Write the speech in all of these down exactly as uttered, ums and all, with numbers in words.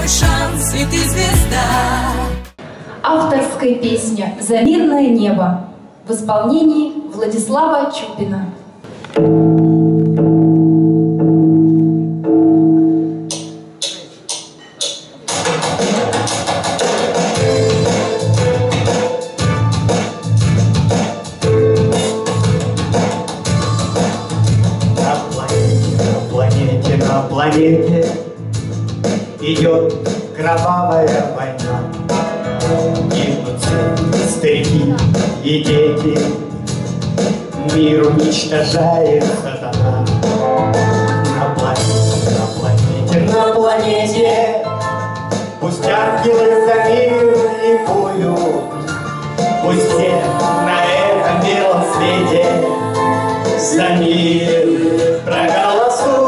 твой шанс, и ты звезда. Авторская песня «За мирное небо» в исполнении Владислава Чупина. На планете идет кровавая война. Гибнут старики и дети, мир уничтожает сатана. На планете, на планете, на планете пусть ангелы за мир ликуют, пусть все на этом белом свете за мир проголосуют.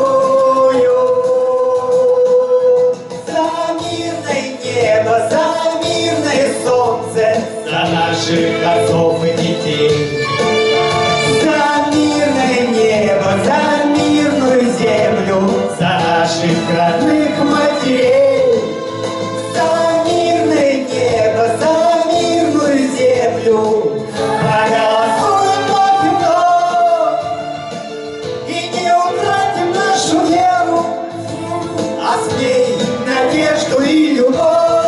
За наших отцов и детей, за мирное небо, за мирную землю, за наших родных матерей, за мирное небо, за мирную землю. Проголосуем вновь и вновь, и не утратим нашу веру, а с ней надежду и любовь.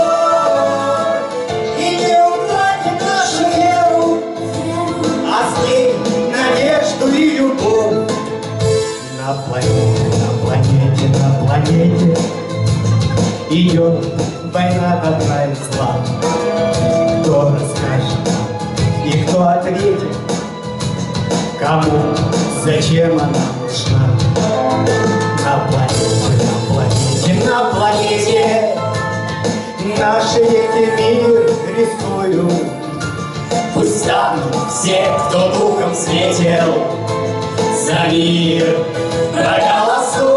На планете, на планете, на планете идет война добра и зла. Кто расскажет и кто ответит, кому, зачем она нужна? На планете, на планете, на планете наши дети мир рисуют. Пусть станут все, кто духом светил, за мир проголосуют.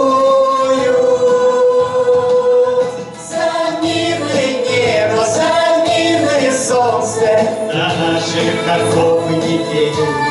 За мирное небо, за мирное солнце, за наших отцов и детей.